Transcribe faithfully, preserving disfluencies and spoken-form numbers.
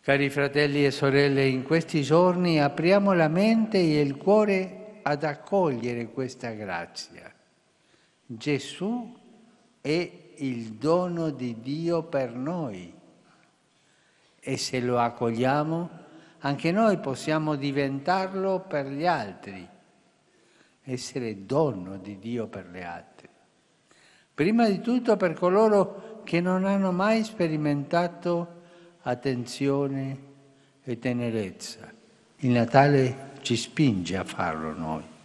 Cari fratelli e sorelle, in questi giorni apriamo la mente e il cuore ad accogliere questa grazia. Gesù è il dono di Dio per noi e se lo accogliamo anche noi possiamo diventarlo per gli altri, essere dono di Dio per gli altri. Prima di tutto per coloro che non hanno mai sperimentato attenzione e tenerezza. Il Natale ci spinge a farlo noi.